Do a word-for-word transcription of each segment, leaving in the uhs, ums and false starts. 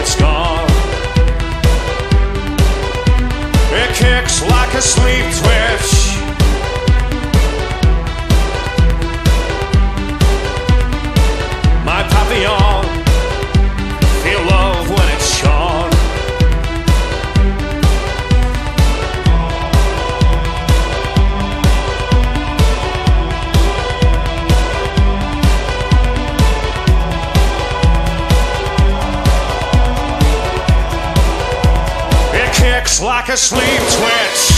it's gone. It kicks like a sleep twitch. My papillon, feel love when it's shone. It kicks like a sleep twitch.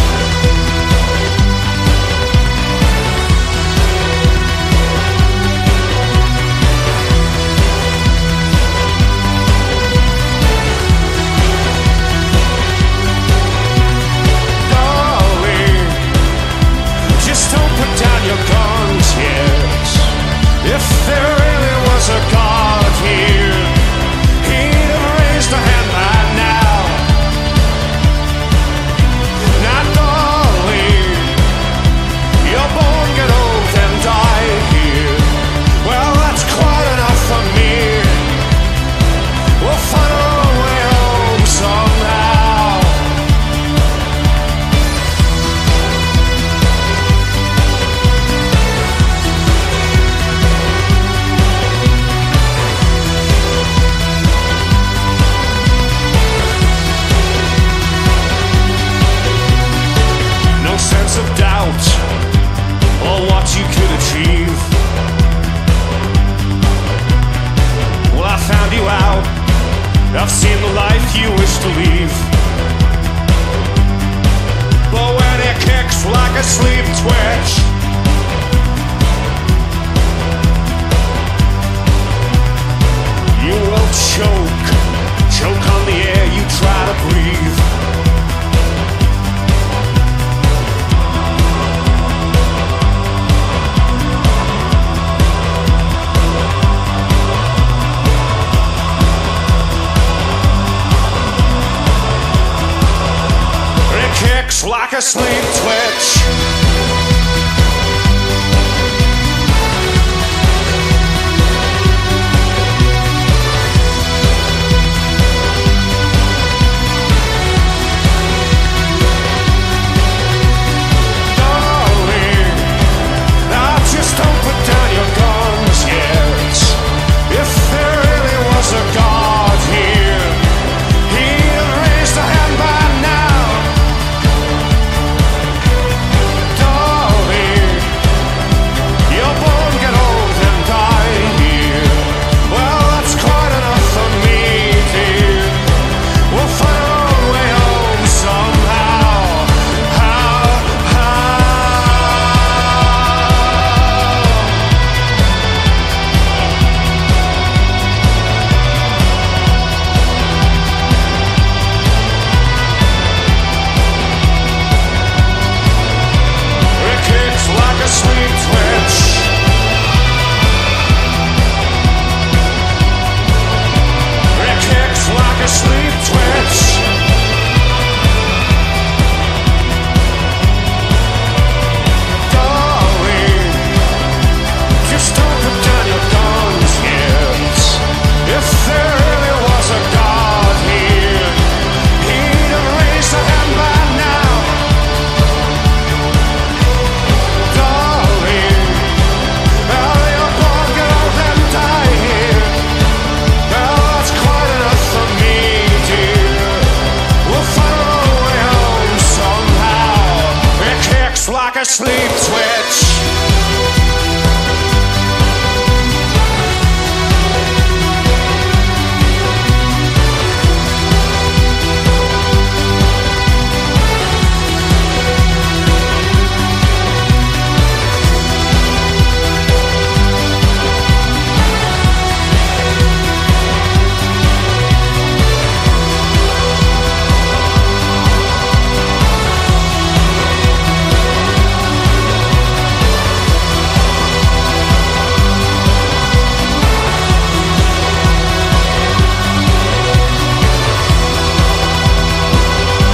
If there really was a God here, he'd have raised a hand by now. Now, darling, you're born, get old, and die here. Well, that's quite enough for me. We'll find our way home somehow. Sense of doubt or what you could achieve. Well, I found you out. I've seen the life you wish to leave. But when it kicks like a sleep twitch, you will choke, choke on the air you try to breathe. Kicks like a sleep twitch. Darling, now just don't put down your guns yet. If there really was a God here, he'd have raised a hand by now. Like a sleep twitch.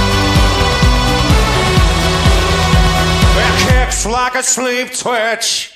Like a sleep twitch.